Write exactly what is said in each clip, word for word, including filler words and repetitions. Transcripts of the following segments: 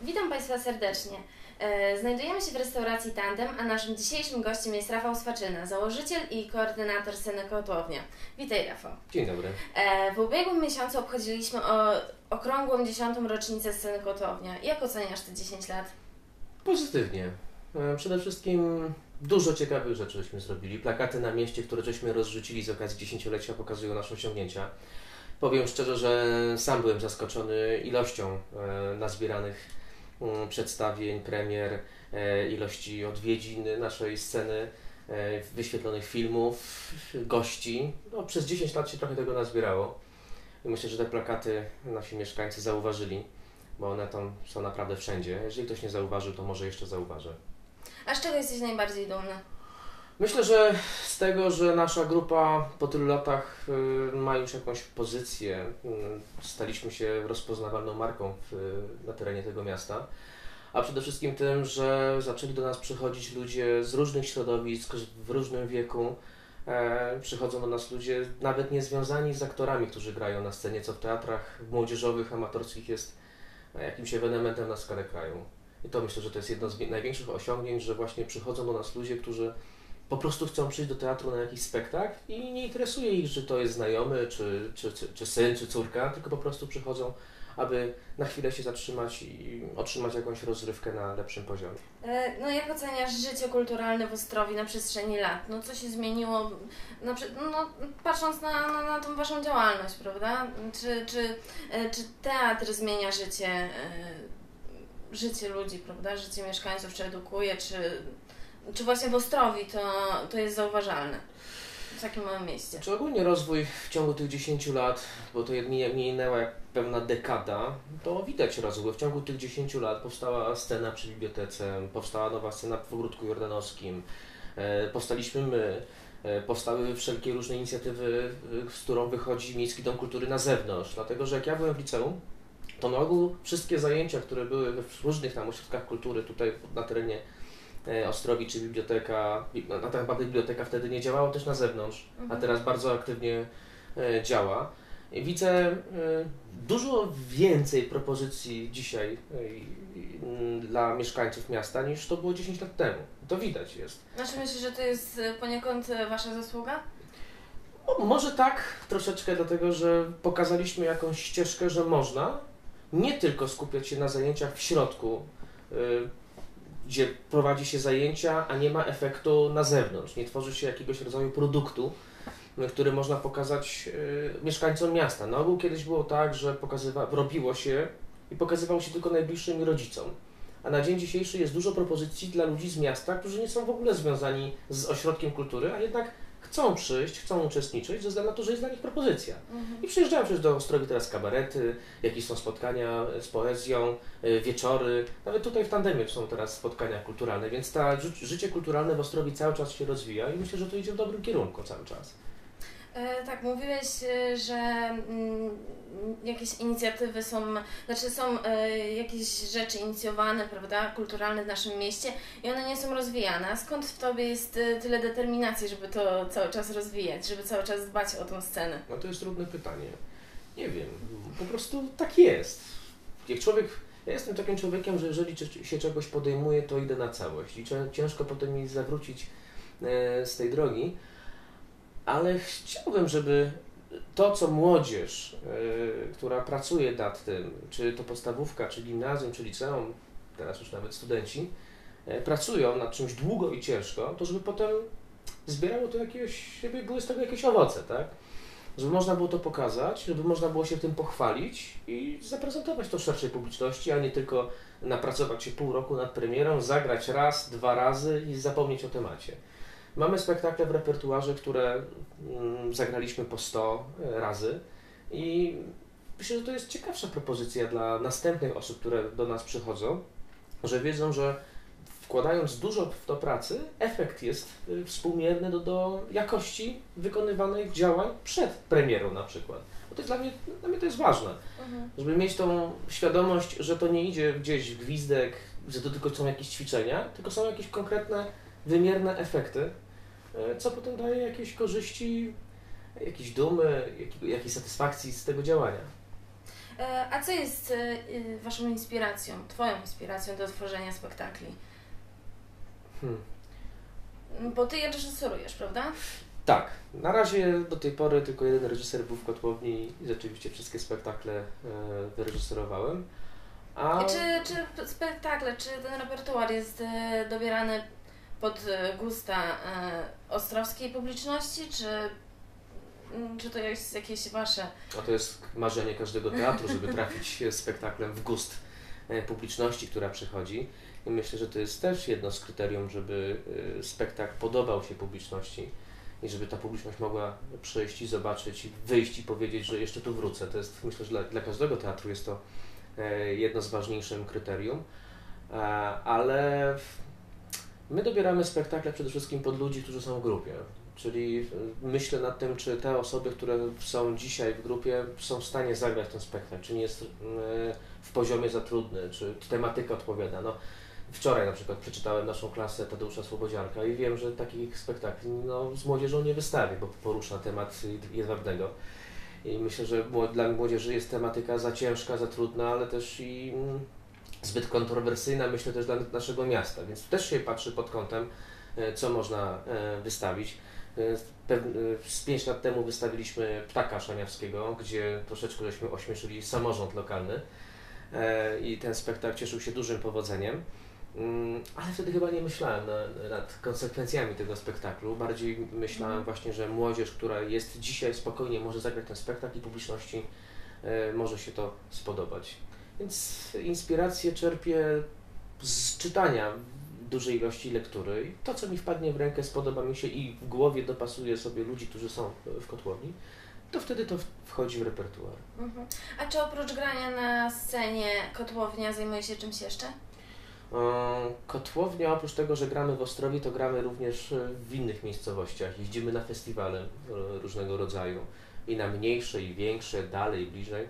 Witam Państwa serdecznie. Znajdujemy się w restauracji Tandem, a naszym dzisiejszym gościem jest Rafał Swaczyna, założyciel i koordynator sceny Kotłownia. Witaj, Rafał. Dzień dobry. W ubiegłym miesiącu obchodziliśmy o okrągłą dziesiątą rocznicę sceny Kotłownia. Jak oceniasz te dziesięć lat? Pozytywnie. Przede wszystkim dużo ciekawych rzeczy żeśmy zrobili. Plakaty na mieście, które żeśmy rozrzucili z okazji dziesięciolecia, pokazują nasze osiągnięcia. Powiem szczerze, że sam byłem zaskoczony ilością nazbieranych przedstawień, premier, ilości odwiedzin naszej sceny, wyświetlonych filmów, gości. No, przez dziesięć lat się trochę tego nazbierało. I myślę, że te plakaty nasi mieszkańcy zauważyli, bo one tam są naprawdę wszędzie. Jeżeli ktoś nie zauważył, to może jeszcze zauważy. A z czego jesteś najbardziej dumny? Myślę, że z tego, że nasza grupa po tylu latach y, ma już jakąś pozycję, y, staliśmy się rozpoznawalną marką w, na terenie tego miasta, a przede wszystkim tym, że zaczęli do nas przychodzić ludzie z różnych środowisk, w różnym wieku. E, przychodzą do nas ludzie nawet nie związani z aktorami, którzy grają na scenie, co w teatrach młodzieżowych, amatorskich jest jakimś ewenementem na skalę kraju. I to myślę, że to jest jedno z największych osiągnięć, że właśnie przychodzą do nas ludzie, którzy po prostu chcą przyjść do teatru na jakiś spektakl i nie interesuje ich, czy to jest znajomy, czy, czy, czy, czy syn, czy córka, tylko po prostu przychodzą, aby na chwilę się zatrzymać i otrzymać jakąś rozrywkę na lepszym poziomie. No jak oceniasz życie kulturalne w Ostrowi na przestrzeni lat? No co się zmieniło, no, no, patrząc na, na, na tą Waszą działalność, prawda? Czy, czy, czy teatr zmienia życie, życie ludzi, prawda? Życie mieszkańców, czy edukuje, czy... Czy właśnie w Ostrowi to, to jest zauważalne w takim małym mieście? Czy ogólnie rozwój w ciągu tych dziesięciu lat, bo to nie minęła jak pewna dekada, to widać rozwój. W ciągu tych dziesięciu lat powstała scena przy bibliotece, powstała nowa scena w Ogródku Jordanowskim, powstaliśmy my, powstały wszelkie różne inicjatywy, z którą wychodzi Miejski Dom Kultury na zewnątrz. Dlatego, że jak ja byłem w liceum, to na ogół wszystkie zajęcia, które były w różnych tam ośrodkach kultury tutaj na terenie Ostrowi czy biblioteka, no tak naprawdę biblioteka wtedy nie działała też na zewnątrz, mhm. a teraz bardzo aktywnie e, działa. I widzę e, dużo więcej propozycji dzisiaj e, dla mieszkańców miasta niż to było dziesięć lat temu. To widać jest. Znaczy myślisz, że to jest poniekąd Wasza zasługa? No, może tak, troszeczkę dlatego, że pokazaliśmy jakąś ścieżkę, że można nie tylko skupiać się na zajęciach w środku, e, gdzie prowadzi się zajęcia, a nie ma efektu na zewnątrz. Nie tworzy się jakiegoś rodzaju produktu, który można pokazać y, mieszkańcom miasta. Na ogół kiedyś było tak, że pokazywa, robiło się i pokazywało się tylko najbliższym rodzicom. A na dzień dzisiejszy jest dużo propozycji dla ludzi z miasta, którzy nie są w ogóle związani z ośrodkiem kultury, a jednak chcą przyjść, chcą uczestniczyć, ze względu na to, że jest dla nich propozycja. Mhm. I przyjeżdżają przecież do Ostrowi teraz kabarety, jakieś są spotkania z poezją, wieczory. Nawet tutaj w Tandemie są teraz spotkania kulturalne, więc ta ży życie kulturalne w Ostrowi cały czas się rozwija i myślę, że to idzie w dobrym kierunku cały czas. E, tak, mówiłeś, że mm, jakieś inicjatywy są, znaczy są e, jakieś rzeczy inicjowane, prawda, kulturalne w naszym mieście i one nie są rozwijane. A skąd w Tobie jest tyle determinacji, żeby to cały czas rozwijać, żeby cały czas dbać o tą scenę? No to jest trudne pytanie. Nie wiem, po prostu tak jest. Jak człowiek, ja jestem takim człowiekiem, że jeżeli się czegoś podejmuje, to idę na całość i ciężko potem mi zawrócić e, z tej drogi. Ale chciałbym, żeby to, co młodzież, yy, która pracuje nad tym, czy to podstawówka, czy gimnazjum, czy liceum, teraz już nawet studenci, yy, pracują nad czymś długo i ciężko, to żeby potem zbierało to jakieś, żeby były z tego jakieś owoce, tak? Żeby można było to pokazać, żeby można było się tym pochwalić i zaprezentować to szerszej publiczności, a nie tylko napracować się pół roku nad premierą, zagrać raz, dwa razy i zapomnieć o temacie. Mamy spektakle w repertuarze, które mm, zagraliśmy po sto razy i myślę, że to jest ciekawsza propozycja dla następnych osób, które do nas przychodzą, że wiedzą, że wkładając dużo w to pracy, efekt jest współmierny do, do jakości wykonywanych działań przed premierą na przykład. Bo to jest dla mnie, dla mnie to jest ważne, mhm. żeby mieć tą świadomość, że to nie idzie gdzieś w gwizdek, że to tylko są jakieś ćwiczenia, tylko są jakieś konkretne, wymierne efekty, co potem daje jakieś korzyści, jakieś dumy, jakiej satysfakcji z tego działania. E, A co jest e, Waszą inspiracją, Twoją inspiracją do tworzenia spektakli? Hmm. Bo Ty je reżyserujesz, prawda? Tak, na razie do tej pory tylko jeden reżyser był w Kotłowni i rzeczywiście wszystkie spektakle e, wyreżyserowałem. A... I czy, czy spektakle, czy ten repertuar jest e, dobierany pod e, gusta e, ostrowskiej publiczności, czy, m, czy to jest jakieś Wasze? A to jest marzenie każdego teatru, żeby trafić z spektaklem w gust e, publiczności, która przychodzi. I myślę, że to jest też jedno z kryterium, żeby e, spektakl podobał się publiczności i żeby ta publiczność mogła przyjść i zobaczyć i wyjść i powiedzieć, że jeszcze tu wrócę. To jest, myślę, że dla, dla każdego teatru jest to e, jedno z ważniejszych kryterium, e, ale my dobieramy spektakle przede wszystkim pod ludzi, którzy są w grupie. Czyli myślę nad tym, czy te osoby, które są dzisiaj w grupie, są w stanie zagrać ten spektakl, czy nie jest w poziomie za trudny, czy tematyka odpowiada. No, wczoraj na przykład przeczytałem naszą klasę Tadeusza Słobodzianka i wiem, że takich spektakli no, z młodzieżą nie wystawię, bo porusza temat jedwabnego. I myślę, że dla młodzieży jest tematyka za ciężka, za trudna, ale też i zbyt kontrowersyjna, myślę też dla naszego miasta, więc też się patrzy pod kątem, co można wystawić. Z pięć lat temu wystawiliśmy Ptaka Szaniawskiego, gdzie troszeczkę żeśmy ośmieszyli samorząd lokalny i ten spektakl cieszył się dużym powodzeniem, ale wtedy chyba nie myślałem nad konsekwencjami tego spektaklu. Bardziej myślałem właśnie, że młodzież, która jest dzisiaj spokojnie może zagrać ten spektakl i publiczności może się to spodobać. Więc inspirację czerpię z czytania dużej ilości lektury i to, co mi wpadnie w rękę, spodoba mi się i w głowie dopasuje sobie ludzi, którzy są w Kotłowni, to wtedy to wchodzi w repertuar. Mhm. A czy oprócz grania na scenie Kotłownia zajmuje się czymś jeszcze? Kotłownia, oprócz tego, że gramy w Ostrowi, to gramy również w innych miejscowościach. Jeździmy na festiwale różnego rodzaju i na mniejsze, i większe, dalej, bliżej.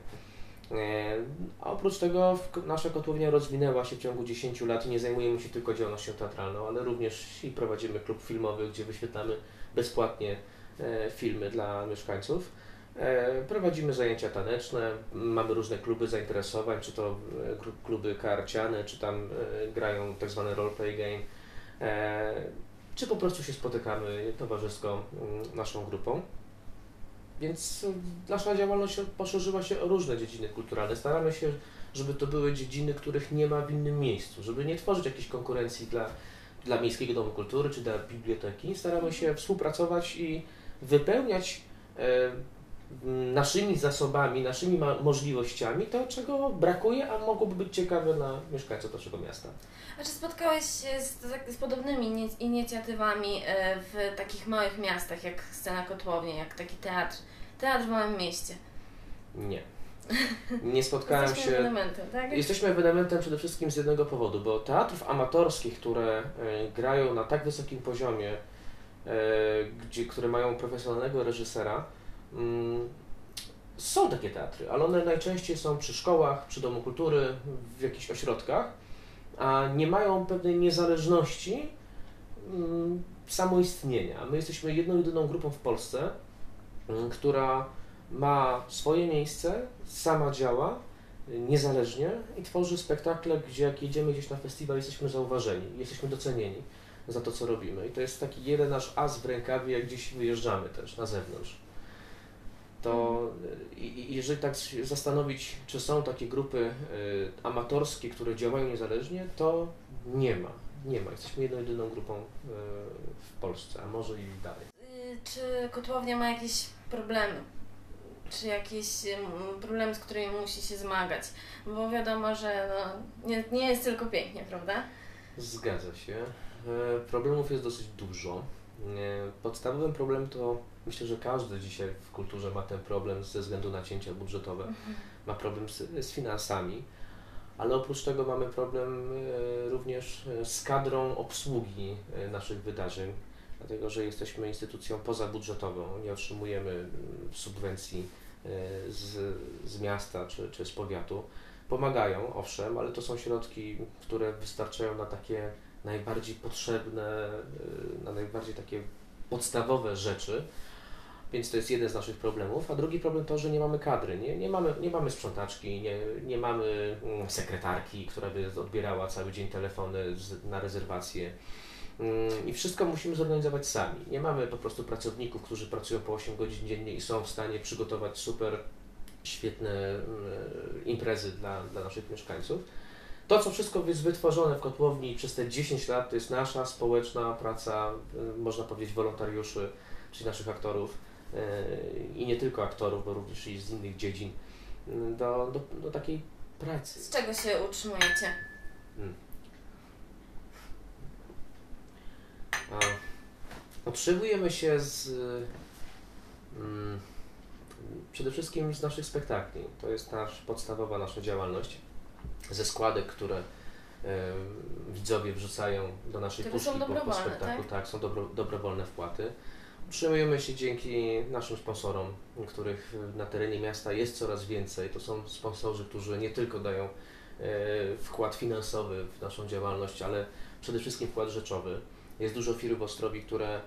A oprócz tego nasza Kotłownia rozwinęła się w ciągu dziesięciu lat i nie zajmujemy się tylko działalnością teatralną, ale również i prowadzimy klub filmowy, gdzie wyświetlamy bezpłatnie filmy dla mieszkańców. Prowadzimy zajęcia taneczne, mamy różne kluby zainteresowań, czy to kluby karciane, czy tam grają tak zwany roleplay game, czy po prostu się spotykamy towarzysko naszą grupą. Więc nasza działalność poszerzyła się o różne dziedziny kulturalne. Staramy się, żeby to były dziedziny, których nie ma w innym miejscu, żeby nie tworzyć jakiejś konkurencji dla, dla Miejskiego Domu Kultury czy dla biblioteki. Staramy się współpracować i wypełniać e, naszymi zasobami, naszymi możliwościami to, czego brakuje, a mogłoby być ciekawe dla mieszkańców naszego miasta. A czy spotkałeś się z, z podobnymi inicjatywami w takich małych miastach, jak Scena Kotłownia, jak taki teatr, teatr w małym mieście? Nie. Nie spotkałem Jesteśmy się... ewenementem, tak? Jesteśmy ewenementem przede wszystkim z jednego powodu, bo teatrów amatorskich, które grają na tak wysokim poziomie, gdzie, które mają profesjonalnego reżysera, są takie teatry, ale one najczęściej są przy szkołach, przy Domu Kultury, w jakichś ośrodkach, a nie mają pewnej niezależności mm, samoistnienia. My jesteśmy jedną, jedyną grupą w Polsce, mm, która ma swoje miejsce, sama działa, niezależnie i tworzy spektakle, gdzie jak jedziemy gdzieś na festiwal, jesteśmy zauważeni, jesteśmy docenieni za to, co robimy. I to jest taki jeden nasz as w rękawie, jak gdzieś wyjeżdżamy też na zewnątrz. To i, jeżeli tak się zastanowić, czy są takie grupy y, amatorskie, które działają niezależnie, to nie ma. Nie ma. Jesteśmy jedną, jedyną grupą y, w Polsce, a może i dalej. Y, czy Kotłownia ma jakieś problemy? Czy jakieś um, problemy, z którymi musi się zmagać? Bo wiadomo, że no, nie, nie jest tylko pięknie, prawda? Zgadza się. E, problemów jest dosyć dużo. E, podstawowym problemem to myślę, że każdy dzisiaj w kulturze ma ten problem ze względu na cięcia budżetowe. Mhm. Ma problem z, z finansami, ale oprócz tego mamy problem e, również z kadrą obsługi e, naszych wydarzeń, dlatego że jesteśmy instytucją pozabudżetową, nie otrzymujemy subwencji e, z, z miasta czy, czy z powiatu. Pomagają, owszem, ale to są środki, które wystarczają na takie najbardziej potrzebne, na najbardziej takie podstawowe rzeczy, Więc to jest jeden z naszych problemów, a drugi problem to, że nie mamy kadry, nie, nie, mamy, nie mamy sprzątaczki, nie, nie mamy mm, sekretarki, która by odbierała cały dzień telefony z, na rezerwacje. I wszystko musimy zorganizować sami. Nie mamy po prostu pracowników, którzy pracują po osiem godzin dziennie i są w stanie przygotować super świetne imprezy dla, dla naszych mieszkańców. To, co wszystko jest wytworzone w kotłowni przez te dziesięć lat, to jest nasza społeczna praca, można powiedzieć wolontariuszy, czyli naszych aktorów i nie tylko aktorów, bo również i z innych dziedzin, do, do, do takiej pracy. Z czego się utrzymujecie? Hmm. A, utrzymujemy się z mm, przede wszystkim z naszych spektakli. To jest nasz, podstawowa nasza działalność. Ze składek, które e, widzowie wrzucają do naszej które puszki po, po spektaklu, tak? tak, są dobro, dobrowolne wpłaty. Utrzymujemy się dzięki naszym sponsorom, których na terenie miasta jest coraz więcej. To są sponsorzy, którzy nie tylko dają e, wkład finansowy w naszą działalność, ale przede wszystkim wkład rzeczowy. Jest dużo firm w Ostrowi, które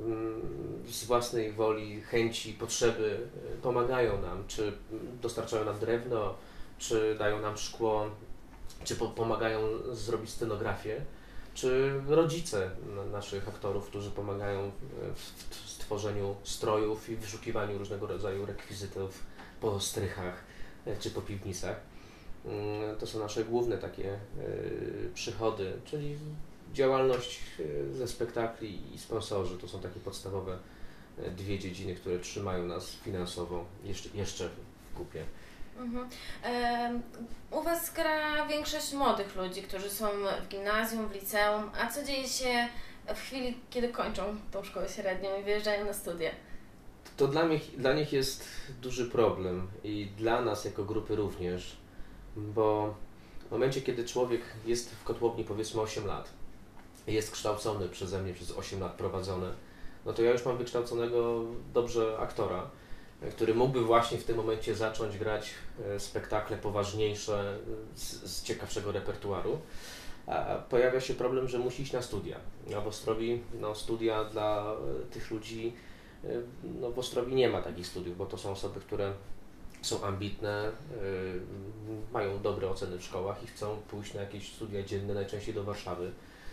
z własnej woli, chęci, potrzeby pomagają nam, czy dostarczają nam drewno, czy dają nam szkło, czy po pomagają zrobić scenografię, czy rodzice naszych aktorów, którzy pomagają w stworzeniu strojów i wyszukiwaniu różnego rodzaju rekwizytów po strychach czy po piwnicach. To są nasze główne takie przychody, czyli działalność ze spektakli i sponsorzy. To są takie podstawowe dwie dziedziny, które trzymają nas finansowo jeszcze, jeszcze w kupie. Mhm. E, u Was gra większość młodych ludzi, którzy są w gimnazjum, w liceum, a co dzieje się w chwili, kiedy kończą tą szkołę średnią i wyjeżdżają na studia? To dla nich, dla nich jest duży problem i dla nas jako grupy również, bo w momencie, kiedy człowiek jest w kotłowni powiedzmy osiem lat, jest kształcony przeze mnie przez osiem lat prowadzony, no to ja już mam wykształconego dobrze aktora, który mógłby właśnie w tym momencie zacząć grać spektakle poważniejsze z, z ciekawszego repertuaru. A pojawia się problem, że musi iść na studia. A w Ostrowi no, studia dla tych ludzi, no w Ostrowi nie ma takich studiów, bo to są osoby, które są ambitne, yy, mają dobre oceny w szkołach i chcą pójść na jakieś studia dzienne, najczęściej do Warszawy.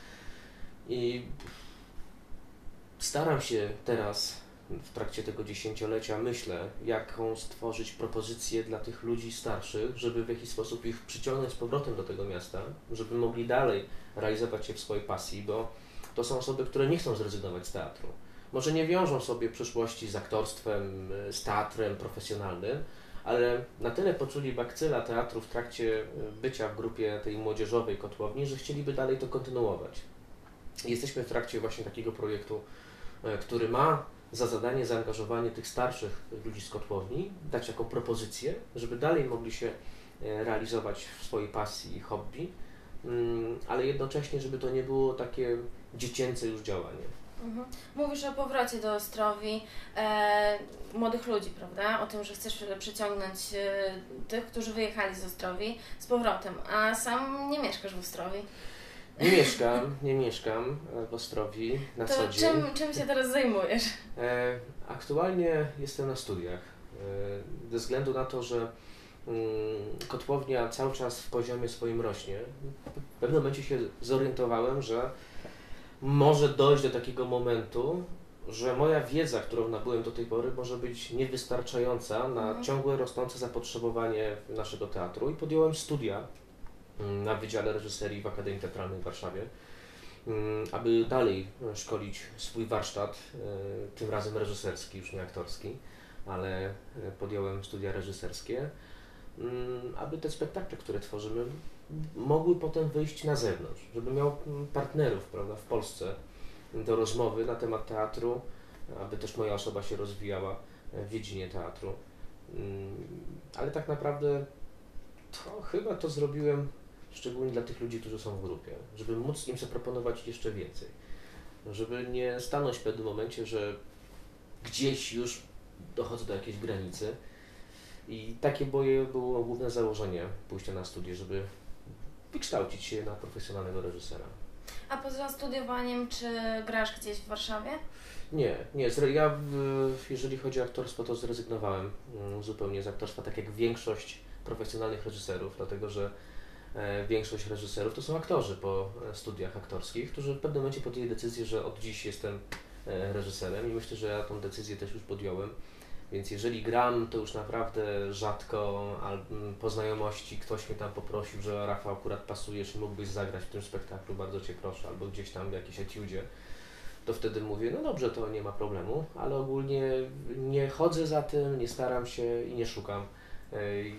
I staram się teraz w trakcie tego dziesięciolecia, myślę, jaką stworzyć propozycję dla tych ludzi starszych, żeby w jakiś sposób ich przyciągnąć z powrotem do tego miasta, żeby mogli dalej realizować się w swojej pasji, bo to są osoby, które nie chcą zrezygnować z teatru. Może nie wiążą sobie przyszłości z aktorstwem, z teatrem profesjonalnym, ale na tyle poczuli bakcyla teatru w trakcie bycia w grupie tej młodzieżowej kotłowni, że chcieliby dalej to kontynuować. Jesteśmy w trakcie właśnie takiego projektu, który ma za zadanie zaangażowanie tych starszych ludzi z kotłowni, dać jaką propozycję, żeby dalej mogli się realizować w swojej pasji i hobby, ale jednocześnie, żeby to nie było takie dziecięce już działanie. Mhm. Mówisz o powrocie do Ostrowi e, młodych ludzi, prawda? O tym, że chcesz przyciągnąć e, tych, którzy wyjechali z Ostrowi z powrotem, a sam nie mieszkasz w Ostrowi. Nie mieszkam, nie mieszkam w Ostrowi na to co dzień. Czym, czym się teraz zajmujesz? E, aktualnie jestem na studiach. E, ze względu na to, że mm, kotłownia cały czas w poziomie swoim rośnie, w pewnym momencie się zorientowałem, że może dojść do takiego momentu, że moja wiedza, którą nabyłem do tej pory, może być niewystarczająca na mhm. ciągłe rosnące zapotrzebowanie naszego teatru i podjąłem studia na Wydziale Reżyserii w Akademii Teatralnej w Warszawie, aby dalej szkolić swój warsztat, tym razem reżyserski, już nie aktorski, ale podjąłem studia reżyserskie, aby te spektakle, które tworzymy, mogły potem wyjść na zewnątrz, żeby miał partnerów, prawda, w Polsce do rozmowy na temat teatru, aby też moja osoba się rozwijała w dziedzinie teatru. Ale tak naprawdę to chyba to zrobiłem szczególnie dla tych ludzi, którzy są w grupie, żeby móc im zaproponować jeszcze więcej, żeby nie stanąć w pewnym momencie, że gdzieś już dochodzę do jakiejś granicy. I takie boje było główne założenie pójścia na studia, żeby wykształcić się na profesjonalnego reżysera. A poza studiowaniem, czy grasz gdzieś w Warszawie? Nie, nie. zre- Ja w, jeżeli chodzi o aktorstwo, to zrezygnowałem mm, zupełnie z aktorstwa, tak jak większość profesjonalnych reżyserów, dlatego że e, większość reżyserów to są aktorzy po e, studiach aktorskich, którzy w pewnym momencie podjęli decyzję, że od dziś jestem e, reżyserem i myślę, że ja tą decyzję też już podjąłem. Więc jeżeli gram, to już naprawdę rzadko, al, m, po znajomości ktoś mnie tam poprosił, że Rafał, akurat pasujesz i mógłbyś zagrać w tym spektaklu, bardzo Cię proszę, albo gdzieś tam w jakiejś etiudzie, to wtedy mówię, no dobrze, to nie ma problemu, ale ogólnie nie chodzę za tym, nie staram się i nie szukam e,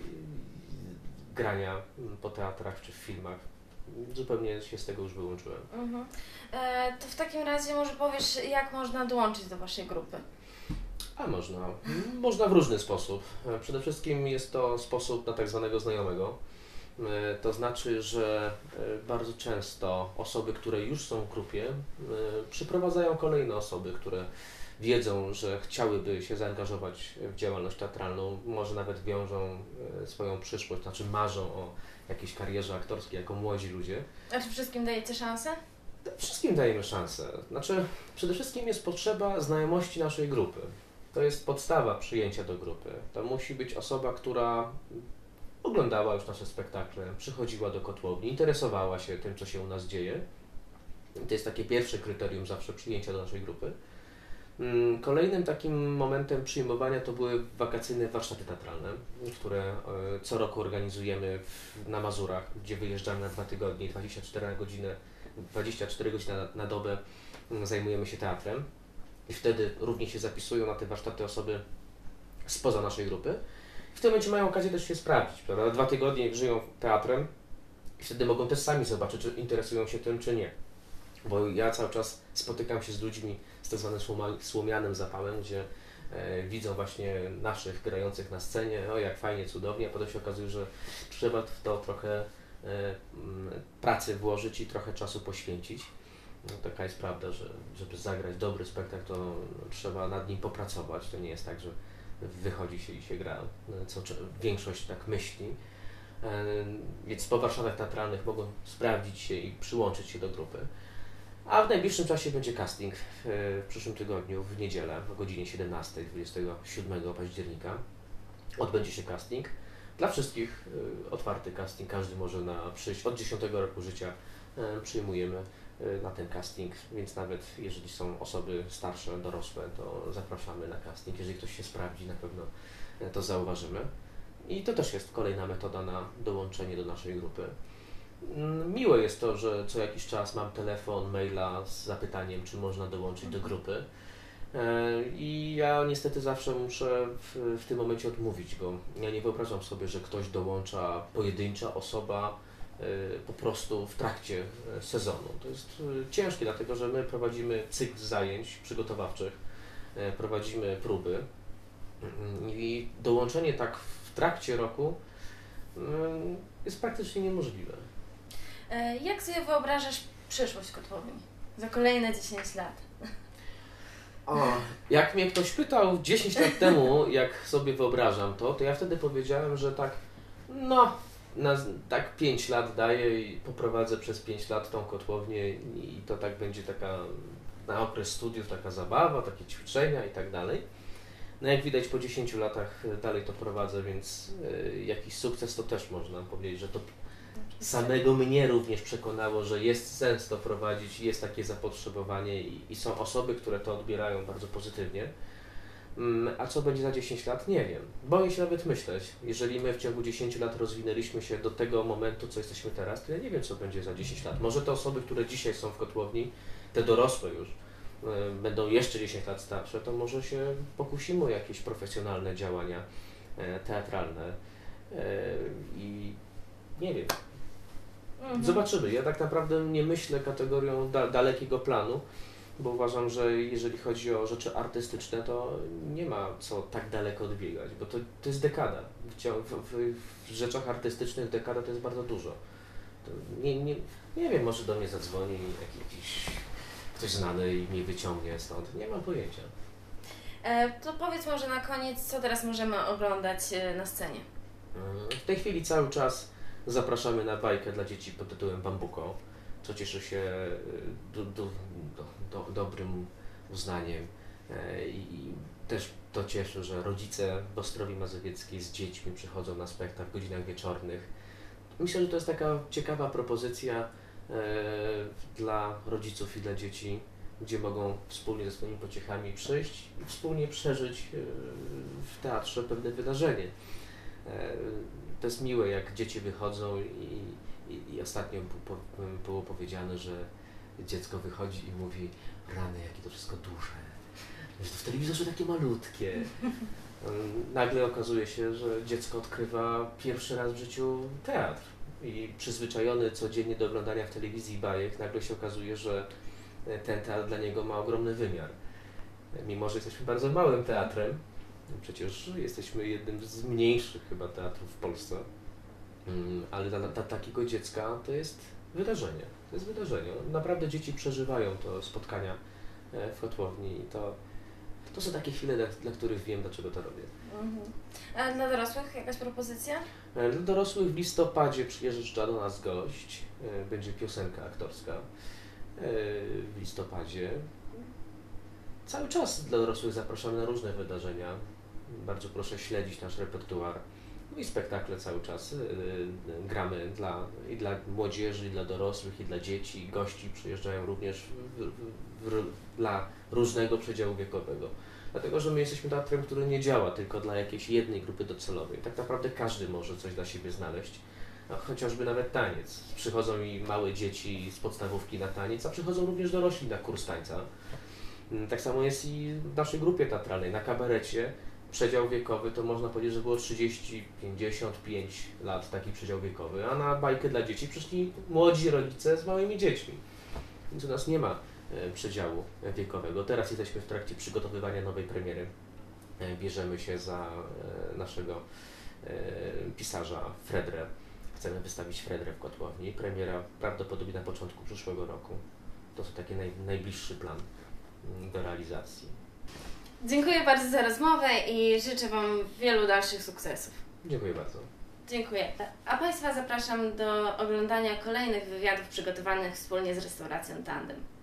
grania po teatrach czy w filmach. Zupełnie się z tego już wyłączyłem. Mhm. E, to w takim razie może powiesz, jak można dołączyć do Waszej grupy? A można. Można w różny sposób. E, Przede wszystkim jest to sposób na tak zwanego znajomego. E, To znaczy, że e, bardzo często osoby, które już są w grupie, e, przyprowadzają kolejne osoby, które wiedzą, że chciałyby się zaangażować w działalność teatralną, może nawet wiążą e, swoją przyszłość, znaczy marzą o jakiejś karierze aktorskiej jako młodzi ludzie. A czy wszystkim dajecie szansę? Wszystkim dajemy szansę. Znaczy, przede wszystkim jest potrzeba znajomości naszej grupy. To jest podstawa przyjęcia do grupy. To musi być osoba, która oglądała już nasze spektakle, przychodziła do Kotłowni, interesowała się tym, co się u nas dzieje. I to jest takie pierwsze kryterium zawsze przyjęcia do naszej grupy. Mm, Kolejnym takim momentem przyjmowania to były wakacyjne warsztaty teatralne, które e, co roku organizujemy w, na Mazurach, gdzie wyjeżdżamy na dwa tygodnie, dwadzieścia cztery godziny, dwadzieścia cztery godziny na, na dobę mm, zajmujemy się teatrem. I wtedy również się zapisują na te warsztaty osoby spoza naszej grupy. W tym momencie mają okazję też się sprawdzić, prawda? Dwa tygodnie żyją teatrem i wtedy mogą też sami zobaczyć, czy interesują się tym, czy nie. Bo ja cały czas spotykam się z ludźmi z tak zwanym słoma- słomianym zapałem, gdzie e, widzą właśnie naszych grających na scenie, o jak fajnie, cudownie, a potem się okazuje, że trzeba w to trochę e, m, pracy włożyć i trochę czasu poświęcić. No, taka jest prawda, że żeby zagrać dobry spektakl, to no, trzeba nad nim popracować. To nie jest tak, że wychodzi się i się gra, co cze- większość tak myśli. E, Więc po warsztatach teatralnych mogą sprawdzić się i przyłączyć się do grupy. A w najbliższym czasie będzie casting w, w przyszłym tygodniu, w niedzielę o godzinie siedemnastej, dwudziestego siódmego października. Odbędzie się casting. Dla wszystkich y, otwarty casting, każdy może na, przyjść. Od dziesiątego roku życia y, przyjmujemy y, na ten casting, więc nawet jeżeli są osoby starsze, dorosłe, to zapraszamy na casting. Jeżeli ktoś się sprawdzi, na pewno y, to zauważymy. I to też jest kolejna metoda na dołączenie do naszej grupy. Mm, Miłe jest to, że co jakiś czas mam telefon, maila z zapytaniem, czy można dołączyć do grupy. E, I ja niestety zawsze muszę w, w tym momencie odmówić, bo ja nie wyobrażam sobie, że ktoś dołącza, pojedyncza osoba e, po prostu w trakcie e, sezonu. To jest e, ciężkie, dlatego że my prowadzimy cykl zajęć przygotowawczych, e, prowadzimy próby Mm, i dołączenie tak w trakcie roku mm, jest praktycznie niemożliwe. E, jak sobie wyobrażasz przyszłość Kotłowni za kolejne dziesięć lat? O, jak mnie ktoś pytał dziesięć lat temu, jak sobie wyobrażam to, to ja wtedy powiedziałem, że tak, no, na, tak pięć lat daję i poprowadzę przez pięć lat tą kotłownię i to tak będzie taka na okres studiów, taka zabawa, takie ćwiczenia i tak dalej. No jak widać po dziesięciu latach dalej to prowadzę, więc y, jakiś sukces to też można powiedzieć, że to samego mnie również przekonało, że jest sens to prowadzić, jest takie zapotrzebowanie i, i są osoby, które to odbierają bardzo pozytywnie. Mm, A co będzie za dziesięć lat? Nie wiem. Boję się nawet myśleć. Jeżeli my w ciągu dziesięciu lat rozwinęliśmy się do tego momentu, co jesteśmy teraz, to ja nie wiem, co będzie za dziesięć lat. Może te osoby, które dzisiaj są w kotłowni, te dorosłe już, y, będą jeszcze dziesięć lat starsze, to może się pokusimy o jakieś profesjonalne działania e, teatralne e, i nie wiem. Mhm. Zobaczymy. Ja tak naprawdę nie myślę kategorią da dalekiego planu, bo uważam, że jeżeli chodzi o rzeczy artystyczne, to nie ma co tak daleko odbiegać, bo to, to jest dekada. W, cio- w, w, w rzeczach artystycznych dekada to jest bardzo dużo. To nie, nie, nie wiem, może do mnie zadzwoni jak, jakiś ktoś znany i mnie wyciągnie stąd. Nie mam pojęcia. E, to powiedz może na koniec, co teraz możemy oglądać e, na scenie? Mm, W tej chwili cały czas zapraszamy na bajkę dla dzieci pod tytułem Bambuko, co cieszy się y, do, do, do, do, dobrym uznaniem I też to cieszy, że rodzice w Ostrowi Mazowieckiej z dziećmi przychodzą na spektakl w godzinach wieczornych. Myślę, że to jest taka ciekawa propozycja dla rodziców i dla dzieci, gdzie mogą wspólnie ze swoimi pociechami przyjść i wspólnie przeżyć w teatrze pewne wydarzenie. To jest miłe, jak dzieci wychodzą i, i, i ostatnio było powiedziane, że dziecko wychodzi i mówi: rany, jakie to wszystko duże, że to w telewizorze takie malutkie. Nagle okazuje się, że dziecko odkrywa pierwszy raz w życiu teatr i przyzwyczajony codziennie do oglądania w telewizji bajek, nagle się okazuje, że ten teatr dla niego ma ogromny wymiar. Mimo że jesteśmy bardzo małym teatrem, przecież jesteśmy jednym z mniejszych chyba teatrów w Polsce, ale dla, dla takiego dziecka to jest wydarzenie. To jest wydarzenie. Naprawdę dzieci przeżywają to spotkania w kotłowni i to, to są takie chwile, dla, dla których wiem, dlaczego to robię. Mhm. A dla dorosłych jakaś propozycja? Dla dorosłych w listopadzie przyjeżdża do nas gość, będzie piosenka aktorska w listopadzie. Cały czas dla dorosłych zapraszamy na różne wydarzenia. Bardzo proszę śledzić nasz repertuar. No i spektakle cały czas gramy dla, i dla młodzieży, i dla dorosłych, i dla dzieci. Gości przyjeżdżają również w, w, w, dla różnego przedziału wiekowego. Dlatego, że my jesteśmy teatrem, który nie działa tylko dla jakiejś jednej grupy docelowej. Tak naprawdę każdy może coś dla siebie znaleźć. No, chociażby nawet taniec. Przychodzą i małe dzieci z podstawówki na taniec, a przychodzą również dorośli na kurs tańca. Tak samo jest i w naszej grupie teatralnej, na kabarecie. Przedział wiekowy to można powiedzieć, że było trzydzieści pięćdziesiąt pięć lat taki przedział wiekowy, a na bajkę dla dzieci przyszli młodzi rodzice z małymi dziećmi. Więc u nas nie ma e, przedziału wiekowego. Teraz jesteśmy w trakcie przygotowywania nowej premiery. E, bierzemy się za e, naszego e, pisarza Fredrę. Chcemy wystawić Fredrę w Kotłowni. Premiera prawdopodobnie na początku przyszłego roku. To jest taki naj, najbliższy plan do realizacji. Dziękuję bardzo za rozmowę i życzę Wam wielu dalszych sukcesów. Dziękuję bardzo. Dziękuję. A Państwa zapraszam do oglądania kolejnych wywiadów przygotowanych wspólnie z restauracją Tandem.